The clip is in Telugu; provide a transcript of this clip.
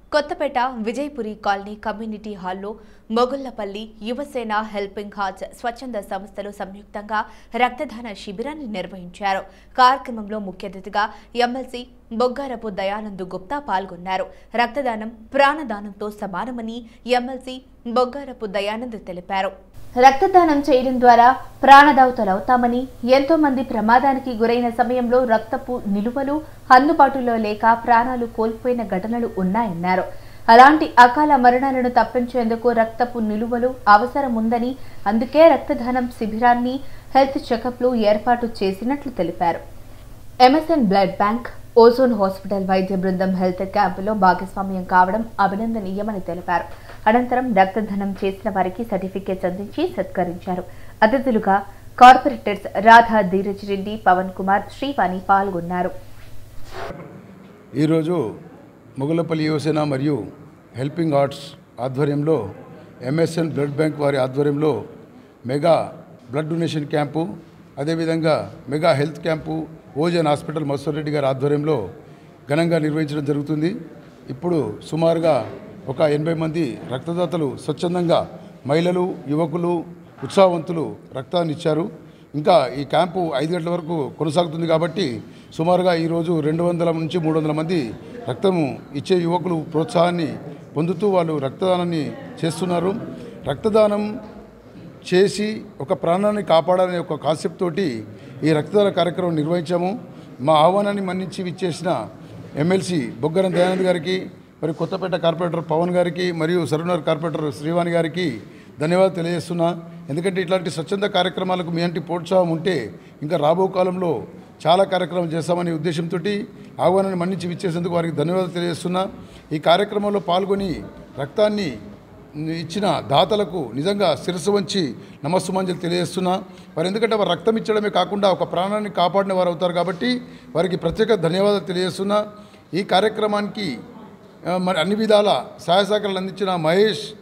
కొత్తపేట విజయపురి కాలనీ కమ్యూనిటీ హాల్లో మొగుళ్లపల్లి యువసేన హెల్పింగ్ హార్ట్స్ స్వచ్ఛంద సంస్థలు సంయుక్తంగా రక్తదాన శిబిరాన్ని నిర్వహించారు. కార్యక్రమంలో ముఖ్య అతిథిగా ఎమ్మెల్సీ బొగ్గారపు దయానంద్ గుప్తా పాల్గొన్నారు. రక్తదానం ప్రాణదానంతో సమానమని ఎమ్మెల్సీ బొగ్గారపు దయానంద్ తెలిపారు. రక్తదానం చేయడం ద్వారా ప్రాణదాతలవుతామని, ఎంతో మంది ప్రమాదానికి గురైన సమయంలో రక్తపు నిలువలు అందుబాటులో లేక ప్రాణాలు కోల్పోయిన ఘటనలు ఉన్నాయన్నారు. అలాంటి అకాల మరణాలను తప్పించేందుకు రక్తపు నిలువలు అవసరం ఉందని, అందుకే రక్తదానం శిబిరాన్ని హెల్త్ చెకప్లు ఏర్పాటు చేసినట్లు తెలిపారు. MSN blood bank, Ozone hospital వైద్య బృందం హెల్త్ క్యాంపులో భాగస్వామ్యం కావడం అభినందనీయమని తెలిపారు. అనంతరం రక్తదానం చేసిన వారికి సర్టిఫికేట్స్ అందించి సత్కరించారు. అతిథులుగా కార్పొరేటర్స్ రాధా, ధీరజ్ రెడ్డి, పవన్ కుమార్, శ్రీవాణి పాల్గొన్నారు. ఈరోజు మొగుళ్లపల్లి యువసేన మరియు హెల్పింగ్ హార్ట్స్ ఆధ్వర్యంలో ఎంఎస్ఎన్ బ్లడ్ బ్యాంక్ వారి ఆధ్వర్యంలో మెగా బ్లడ్ డొనేషన్ క్యాంపు, అదేవిధంగా mega health camp Ozone hospital Masoor Reddy గారి ఆధ్వర్యంలో ఘనంగా నిర్వహించడం జరుగుతుంది. ఇప్పుడు సుమారుగా ఒక 80 మంది రక్తదాతలు స్వచ్ఛందంగా మహిళలు, యువకులు, ఉత్సాహవంతులు రక్తాన్ని ఇచ్చారు. ఇంకా ఈ క్యాంపు 5 గంటల వరకు కొనసాగుతుంది కాబట్టి సుమారుగా ఈరోజు 200 నుంచి 300 మంది రక్తము ఇచ్చే యువకులు ప్రోత్సాహాన్ని పొందుతూ వాళ్ళు రక్తదానాన్ని చేస్తున్నారు. రక్తదానం చేసి ఒక ప్రాణాన్ని కాపాడాలనే ఒక కాన్సెప్ట్ తోటి ఈ రక్తదాన కార్యక్రమం నిర్వహించాము. మా ఆహ్వానాన్ని మన్నించి విచ్చేసిన ఎమ్మెల్సీ బొగ్గరం దయానంద్ గారికి, మరి కొత్తపేట కార్పొరేటర్ పవన్ గారికి, మరియు సరూనగర్ కార్పొరేటర్ శ్రీవాణి గారికి ధన్యవాదాలు తెలియజేస్తున్నా. ఎందుకంటే ఇట్లాంటి స్వచ్ఛంద కార్యక్రమాలకు మీ అంటి ప్రోత్సాహం ఉంటే ఇంకా రాబో కాలంలో చాలా కార్యక్రమాలు చేస్తామనే ఉద్దేశంతో ఆహ్వానాన్ని మన్నించి విచ్చేసేందుకు వారికి ధన్యవాదాలు తెలియజేస్తున్నా. ఈ కార్యక్రమంలో పాల్గొని రక్తాన్ని ఇచ్చిన దాతలకు నిజంగా శిరస్సు వంచి నమస్సుమాంజలి తెలియజేస్తున్నా. వారు ఎందుకంటే వారు రక్తం ఇచ్చడమే కాకుండా ఒక ప్రాణాన్ని కాపాడిన వారు అవుతారు కాబట్టి వారికి ప్రత్యేక ధన్యవాదాలు తెలియజేస్తున్నా. ఈ కార్యక్రమానికి మరి అన్ని విధాల సహాయ సహకారాలు అందించిన మహేష్,